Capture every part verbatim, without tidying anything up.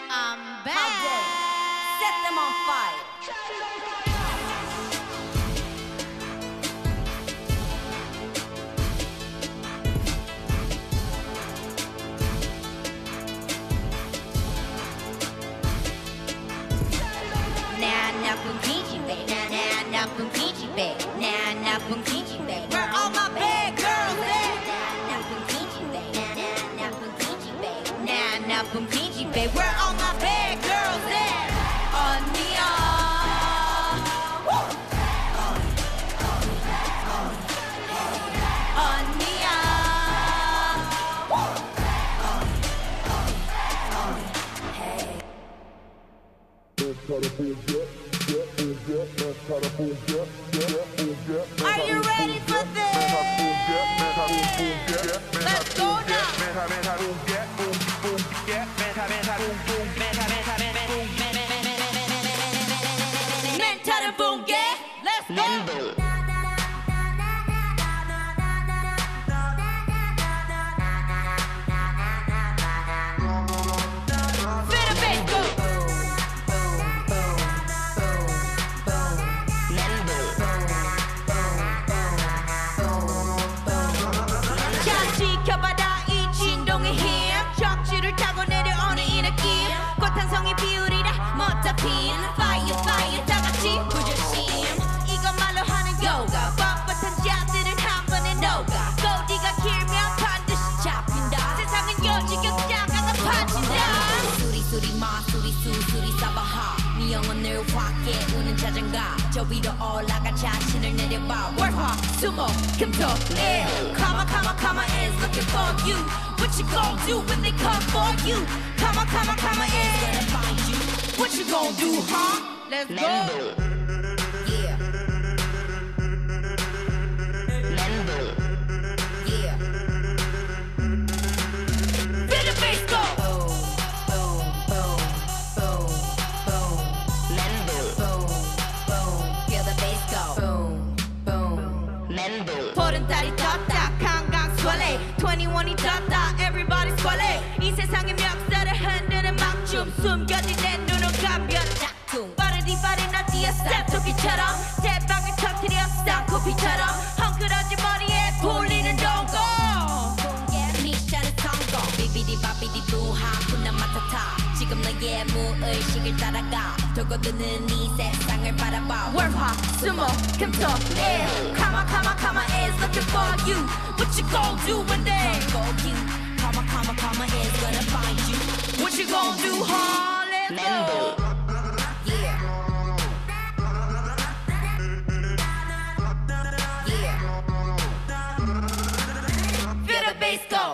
I'm back. How dare you? Set them on fire. Nah, 나쁜 기집애. Nah, nah, 나쁜 기집애. Nah, 나쁜 기집애. Where all my bad girls at? Nah, 나쁜 기집애. Nah, nah, 나쁜 기집애. Nah, 나쁜 기집애. Where all my bad girls at? 언니야. 언니야. Are you ready for this? Let's go now. 멘탈은 붕괴. Let's go. 지켜봐라 이 진동의 힘 척추를 타고 내려오는 이 느낌 꽃한송이 비우리라 멋져 핀 Fire fire 다같이 부조심 이것말로 하는 요가 뻣뻣한 자들은 한 번에 녹아 꼬리가 길면 반드시 잡힌다 세상은 요지경자가 파진다 수리수리 마수리 수수리 싸바하 네 영혼을 확 깨우는 자장가 저 위로 올라가 자신을 내려봐 월화 수목 금토 일 Come on come on come on is looking for you What you gon' do when they come for you Come on come on come on is gonna find you What you gon' do huh Let's go Yeah Yeah Feel the bass go 보름달이 떴다 강강 swale 이십일이 떴다 everybody swale 이 세상의 멱살을 흔드는 막춤 숨겨진 내 눈을 감겨 짝퉁 빠르디 빠른 나디아 스텝 토끼처럼 대박을 터뜨려 쌍코피처럼 헝클어진 머리에 풀리는 동공 미션은 성공 비비디 바비디 부하 군난 맡아타 지금 너의 무의식을 따라가 도고드는 이 세상을 바라봐 월화 수목 금토 일 Come on come on come on is looking for you What you gon' do when they come for you Come on come on come on is gonna find you What you gon' do huh let's go Yeah Yeah Feel the bass go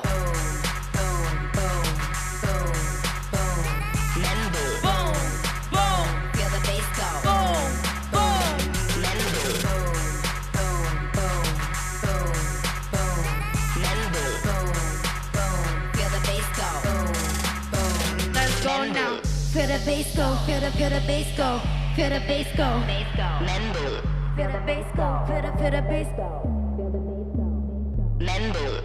Feel the bass go, feel the feel the bass go, feel the bass go, feel the bass go, feel the feel the bass go, feel the bass go,